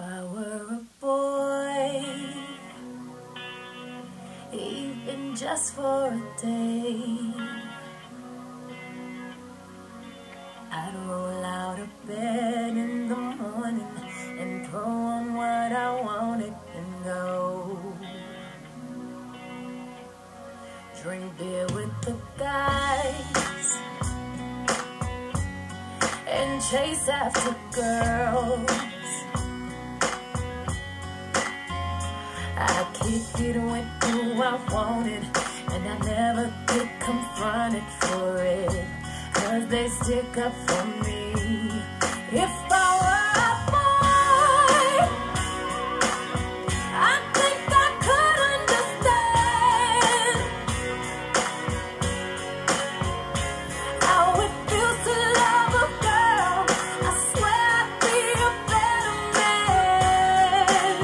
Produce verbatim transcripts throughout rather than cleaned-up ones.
I were a boy, even just for a day, I'd roll out of bed in the morning and throw on what I wanted and go drink beer with the guys and chase after girls. I kicked it with who I wanted, and I never get confronted for it, 'cause they stick up for me. If I were a boy, I think I could understand how it feels to love a girl. I swear I'd be a better man.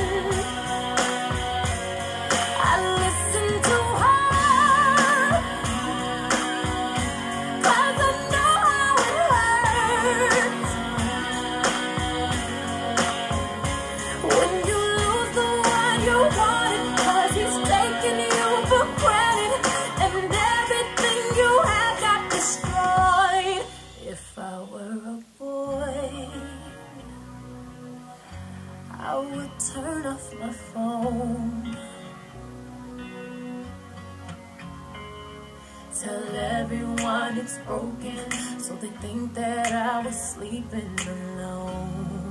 I listen to her, 'cause I know how it hurts when you lose the one you wanted, 'cause he's taking you for granted and everything you had got destroyed. If I were a boy, I would turn off my phone, tell everyone it's broken, so they think that I was sleeping alone.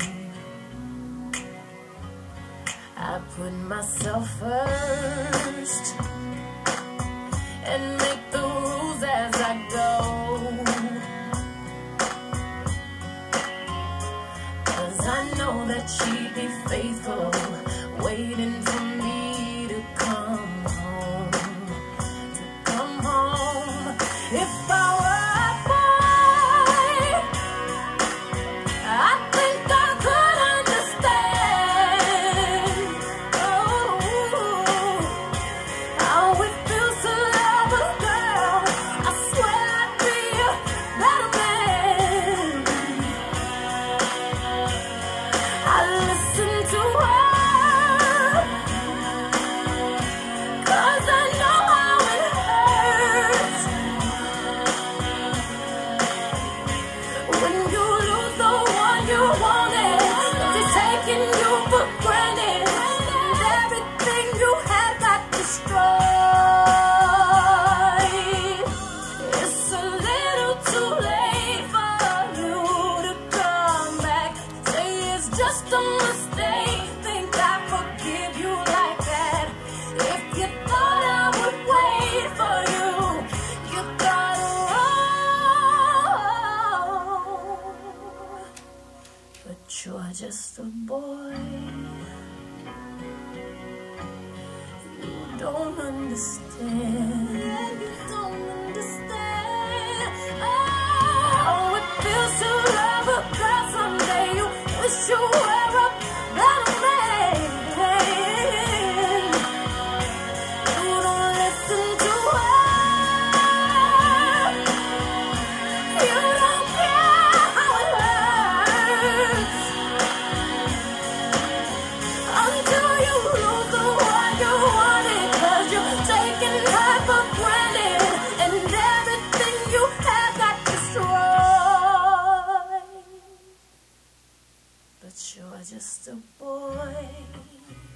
I put myself first and make the rules as I go, 'cause I know that she'd be faithful, waiting for me to come home, to come home. If I were a boy, I think I could understand oh, how it feels to love a girl. I swear I'd be a better man. I listen to her, 'cause I know how it hurts when you lose the one you wanted. They're taking you for granted and everything you had got destroyed. It's a little too late for you to come back, say it's just a mistake, think I forgive you like that. If you thought I would wait for you, you gotta roll. But you're just a boy, you don't understand, you don't understand how it feels to love a girl. Someday you wish you were a better man. You don't listen to her, you don't care how it hurts until you lose the one you wanted, 'cause you're taking her for granted and everything you had got destroyed. But you're just a boy.